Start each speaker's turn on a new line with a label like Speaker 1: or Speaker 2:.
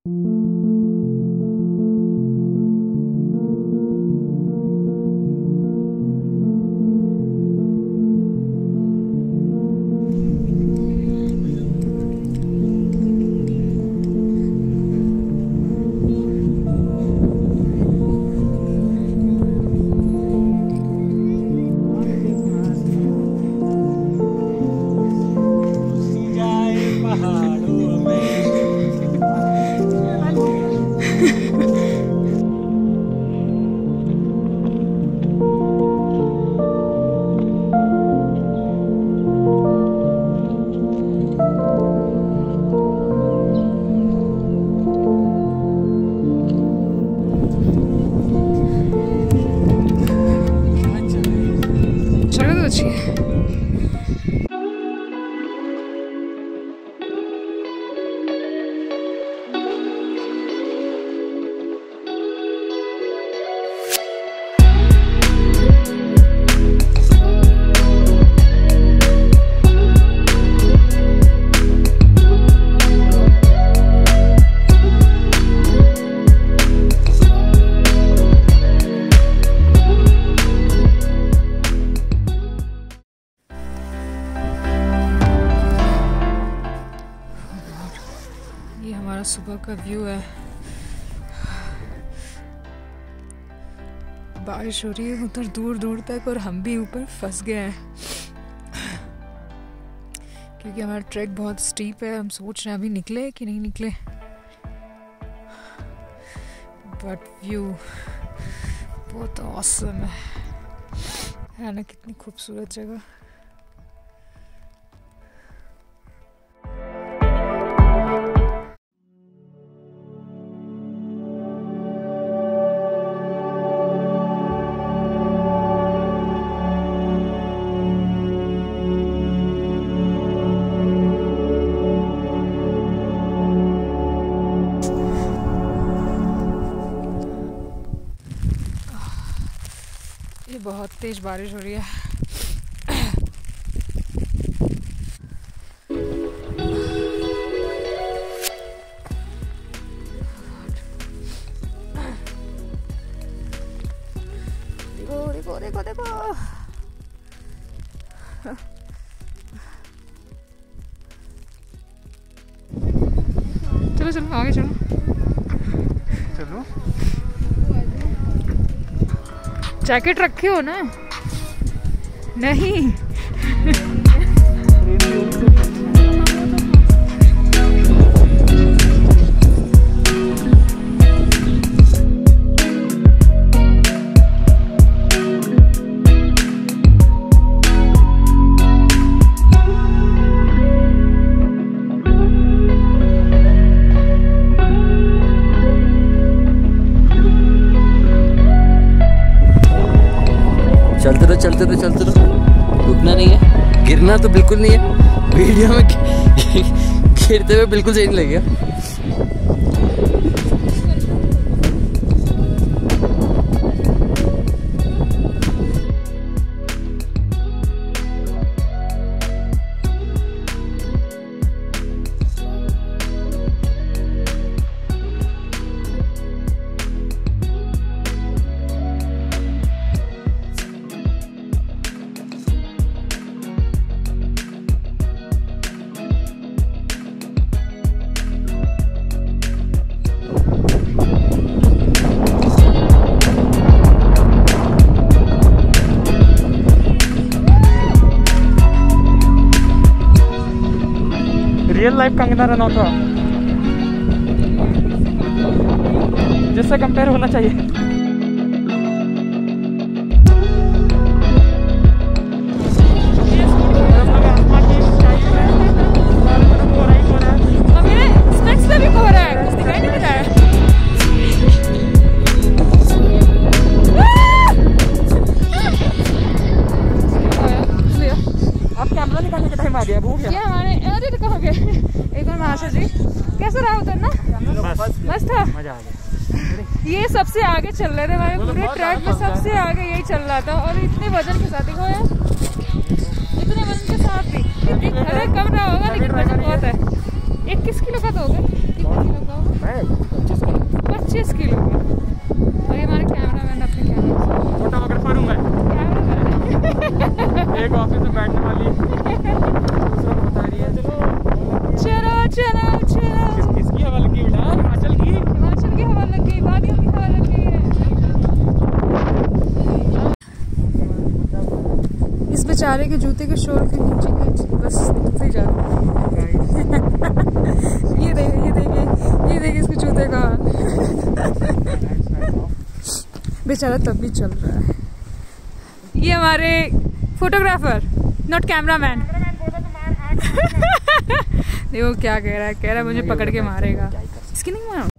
Speaker 1: सुबह का व्यू है। बारिश हो रही है उधर दूर दूर तक और हम भी ऊपर फंस गए हैं क्योंकि हमारा ट्रैक बहुत स्टीप है। हम सोच रहे हैं अभी निकले कि नहीं निकले, बट व्यू बहुत ऑसम है ना। कितनी खूबसूरत जगह। बहुत तेज बारिश हो रही है। देखो देखो देखो देखो। चलो चलो आगे चलो चलो। जैकेट रखे हो ना? नहीं
Speaker 2: चलते रहो, रुकना नहीं है, गिरना तो बिल्कुल नहीं है। वीडियो में गिरते हुए बिल्कुल सही नहीं लगेगा।
Speaker 3: रियल लाइफ कंगना रनौत था जिससे कंपेयर होना चाहिए।
Speaker 1: कैसा रहा उतरना? मस्त था, मजा आ गया। ये सबसे आगे चल रहे थे हमारे पूरे ट्रैक में, सबसे आगे यही चल रहा था। और इतने वजन के साथ देखो यार, इतने वजन के साथ भी अरे कम रहा होगा लेकिन वजन बहुत है। 21 किलो का तो होगा। कितने किलो का होगा? 25 किलो का। और ये हमारे कैमरामैन अपने कैमरा
Speaker 3: फोटोग्राफर हूँ मैं। एक ऑफिस में बैठने वाली दूसरों को बता रही है चलो
Speaker 1: चलो चलो चलो।
Speaker 3: किसकी हवा लगी बेटा? हिमाचल की
Speaker 1: हवा लग गई, वादियों की हवा लग गई है। इस बेचारे के जूते के शोर के नीचे का बस दिखते ही जाता है। ये देखिए इसके जूते का हाल। बेचारा तब भी चल रहा है। ये हमारे फोटोग्राफर, नॉट कैमरामैन। देखो क्या कह रहा है, मुझे पकड़ के मारेगा। इसकी नहीं मारो।